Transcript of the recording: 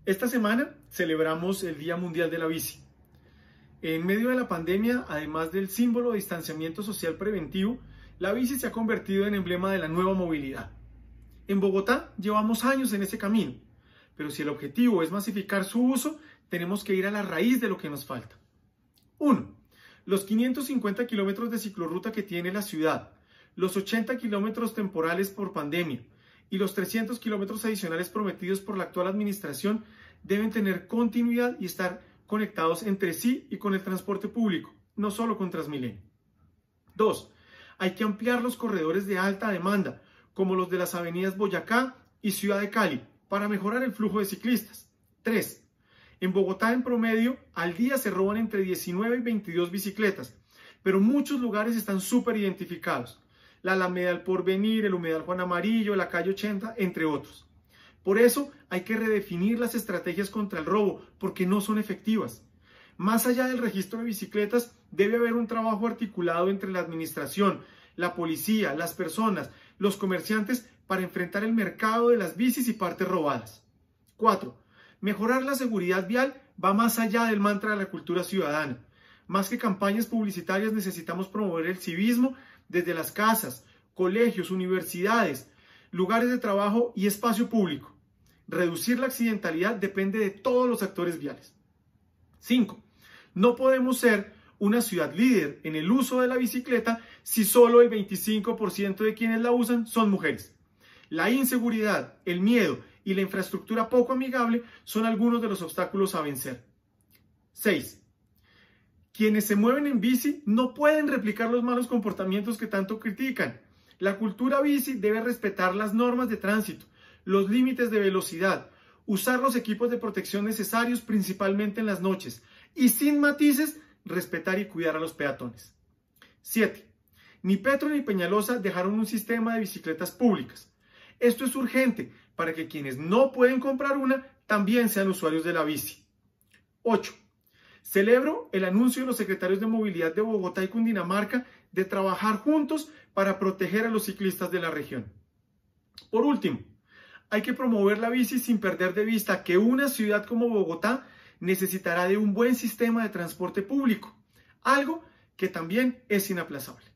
Esta semana celebramos el Día Mundial de la Bici. En medio de la pandemia, además del símbolo de distanciamiento social preventivo, la bici se ha convertido en emblema de la nueva movilidad. En Bogotá llevamos años en ese camino, pero si el objetivo es masificar su uso, tenemos que ir a la raíz de lo que nos falta. 1. Los 550 kilómetros de ciclorruta que tiene la ciudad, los 80 kilómetros temporales por pandemia y los 300 kilómetros adicionales prometidos por la actual administración deben tener continuidad y estar conectados entre sí y con el transporte público, no solo con Transmilenio. 2. Hay que ampliar los corredores de alta demanda, como los de las avenidas Boyacá y Ciudad de Cali, para mejorar el flujo de ciclistas. 3. En Bogotá, en promedio, al día se roban entre 19 y 22 bicicletas, pero muchos lugares están súper identificados. La Alameda El Porvenir, el Humedal Juan Amarillo, la calle 80, entre otros. Por eso hay que redefinir las estrategias contra el robo, porque no son efectivas. Más allá del registro de bicicletas, debe haber un trabajo articulado entre la administración, la policía, las personas, los comerciantes para enfrentar el mercado de las bicis y partes robadas. 4. Mejorar la seguridad vial va más allá del mantra de la cultura ciudadana. Más que campañas publicitarias, necesitamos promover el civismo desde las casas, colegios, universidades, lugares de trabajo y espacio público. Reducir la accidentalidad depende de todos los actores viales. 5. No podemos ser una ciudad líder en el uso de la bicicleta si solo el 25% de quienes la usan son mujeres. La inseguridad, el miedo y la infraestructura poco amigable son algunos de los obstáculos a vencer. 6. Quienes se mueven en bici no pueden replicar los malos comportamientos que tanto critican. La cultura bici debe respetar las normas de tránsito, los límites de velocidad, usar los equipos de protección necesarios principalmente en las noches y sin matices respetar y cuidar a los peatones. 7. Ni Petro ni Peñalosa dejaron un sistema de bicicletas públicas. Esto es urgente para que quienes no pueden comprar una también sean usuarios de la bici. 8. Celebro el anuncio de los secretarios de movilidad de Bogotá y Cundinamarca de trabajar juntos para proteger a los ciclistas de la región. Por último, hay que promover la bici sin perder de vista que una ciudad como Bogotá necesitará de un buen sistema de transporte público, algo que también es inaplazable.